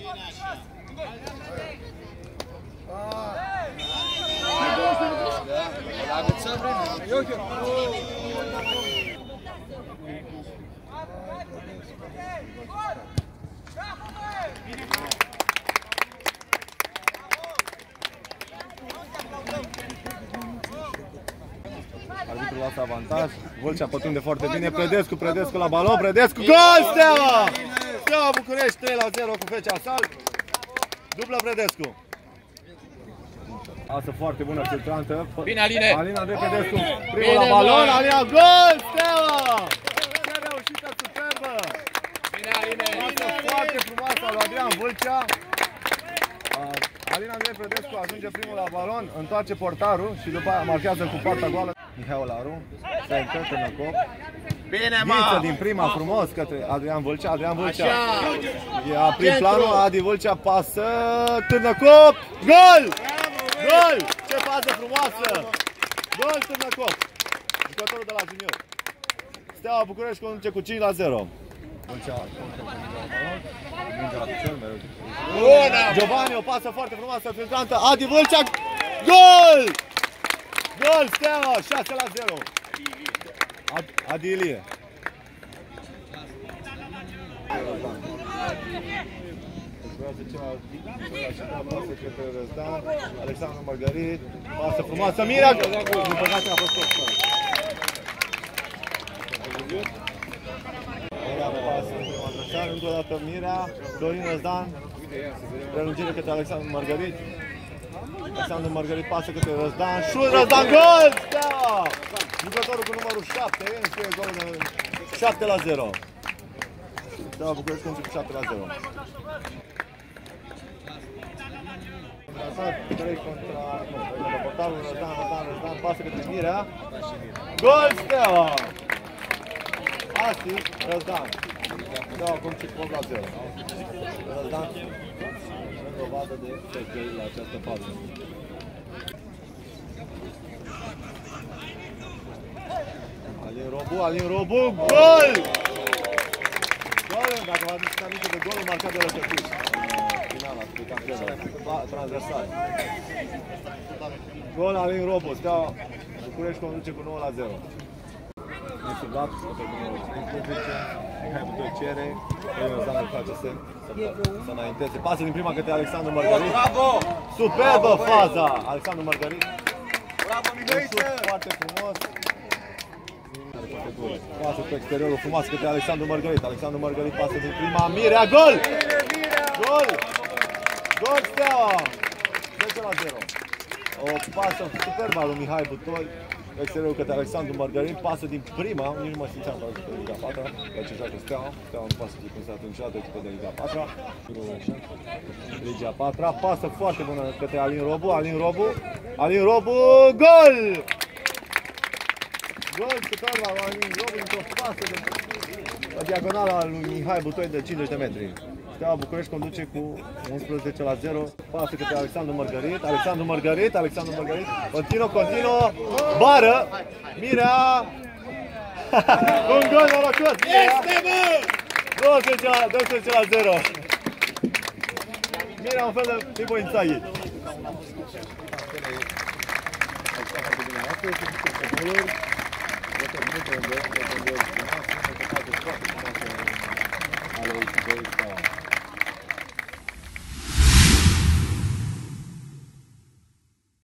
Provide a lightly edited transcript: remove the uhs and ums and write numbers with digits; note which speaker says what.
Speaker 1: Arbitrul lasă avantaj. Vâlcea pătrunde foarte bine. Predescu la balon. Predescu. Gol! Steaua! Steaua București 3-0 cu FC Asalt. Dublă Predescu. Asă foarte bună filtrantă.
Speaker 2: Bine, Aline!
Speaker 1: Alina Andrei Predescu. Primul la balon. Alina. Gol! Steaua! Ce reușită superbă!
Speaker 2: Bine, Aline!
Speaker 1: Asă foarte frumoasă lui Adrian Vâlcea. Alina Andrei Predescu ajunge primul la balon, întoarce portarul și după aia marchează cu poarta goală. Mihai Olaru, se încărcă în cop.
Speaker 2: Bine, mă!
Speaker 1: Ghiță din prima frumos către Adrian Vâlcea. Adrian Vâlcea ia prin planul, Adi Vâlcea pasă, Târnăcop, gol! Gol! Ce fază frumoasă! Gol Târnăcop! Jucătorul de la junior. Steaua București conduce cu 5-0. Giovanni, o pasă foarte frumoasă, filtrantă, Adi Vâlcea, gol! Gol, Steaua, 6-0. Adi Ilie. Alexandru Margarit, pasă frumoasă, Mirea, din păcate a fost offside. Încă o dată Mirea, Dorin Răzdan, prelungire către Alexandru Margarit. Alexandru Margarit pasă către Răzdan, șut, Răzdan, gol! Steaua! Jucătorul cu numărul 7, înscrie golul de 7-0. Steaua București conduce cu 7-0. 3 contra portarul, Răzdan, pasă către Mirea. Gol, Steaua! Asist, Răzdan. Steaua conduce cu 8-0. Răzdan în dovadă de fetei la această fază. Alin Robu, gol! Gol, dacă vă aduceți aminte de golul marcat de Răcătuș. Finala, de campionat, transversal. Gol Alin Robu, Steaua București conduce cu 9-0. Nesublat, pe numărul 15, Mihai Butoi cere, Alexandru face să înainteze. Pasă din prima către Alexandru Margarit.
Speaker 2: Bravo!
Speaker 1: Superbă faza! Alexandru Margarit.
Speaker 2: Bravo, Mihaiță!
Speaker 1: Foarte frumos. Pasă pe exteriorul frumos către Alexandru Margarit. Alexandru Margarit pasă din prima. Mirea, gol! Gol! Gol, Steaua! 10-0. O pasă superbă a lui Mihai Butoi. Exteriorul către Alexandru Margarit, pasă din prima, nici nu mă simțeam la Liga 4, la ce joacă Steaua. Steaua nu pasă de niciodată echipă de Liga 4. Liga 4, pasă foarte bună către Alin Robu, Alin Robu, gol! Gol super la Alin Robu, într-o pasă de la diagonala lui Mihai Butoi de 50 de metri. Steaua București conduce cu 11-0. Pasă către Alexandru Margarit. Alexandru Margarit. Continuă. Bară. Mirea. Un gol norocos.
Speaker 2: Este, bă!
Speaker 1: 12-0. Mirea un fel de Pipo Inzaghi. Ale echipei Steaua.